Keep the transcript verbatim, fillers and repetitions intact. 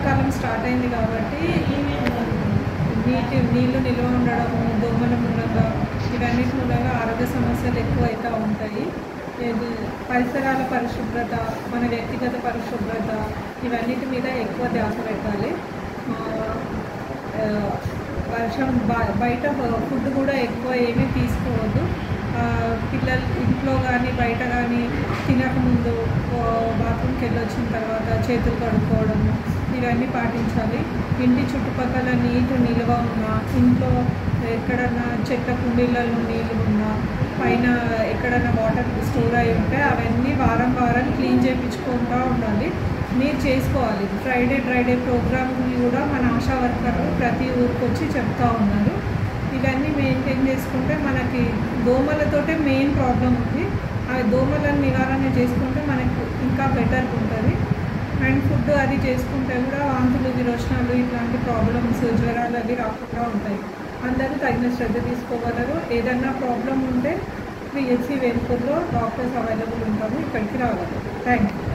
వర్షాకాలం స్టార్ట్ అయింది కాబట్టి నీటి నీళ్లు నిల్వ ఉండడము, దోమల మూలంగా ఇవన్నిటి మూలంగా ఆరోగ్య సమస్యలు ఎక్కువ అవుతూ ఉంటాయి. పరిసరాల పరిశుభ్రత, మన వ్యక్తిగత పరిశుభ్రత ఇవన్నిటి మీద ఎక్కువ ధ్యాస పెట్టాలి. వర్షం బయట ఫుడ్ కూడా ఎక్కువ ఏమీ తీసుకోవద్దు. పిల్లలు ఇంట్లో కానీ బయట కానీ తినకముందు బాత్రూమ్కి వెళ్ళొచ్చిన తర్వాత చేతులు కడుక్కోవడము ఇవన్నీ పాటించాలి. ఇంటి చుట్టుపక్కల నీరు నిల్వ ఉన్నా, ఇంట్లో ఎక్కడన్నా చెట్ల కుండీలలో నీళ్ళు ఉన్నా, పైన ఎక్కడన్నా వాటర్ స్టోర్ అయి ఉంటే అవన్నీ వారం వారం క్లీన్ చేయించుకుంటూ ఉండాలి. మీరు చేసుకోవాలి. ఫ్రైడే డ్రైడే ప్రోగ్రామ్ని కూడా మన ఆశా వర్కర్లు ప్రతి ఊరికి వచ్చి చెప్తూ ఉన్నారు. ఇవన్నీ మెయింటైన్ చేసుకుంటే మనకి దోమలతోటే మెయిన్ ప్రాబ్లం ఉంది. ఆ దోమలను నివారణ చేసుకుంటే మనకు ఇంకా బెటర్గా ఉంటుంది. అండ్ ఫుడ్ అది చేసుకుంటే కూడా వాంతులు, విరోచనాలు ఇట్లాంటి ప్రాబ్లమ్స్, జ్వరాలు అవి రాకుండా ఉంటాయి. అందరూ తగిన శ్రద్ధ తీసుకోగలరు. ఏదన్నా ప్రాబ్లం ఉంటే పిహెచ్సి వేల్పూర్లో డాక్టర్స్ అవైలబుల్ ఉంటాము, ఇక్కడికి రాగలరు. Thank you.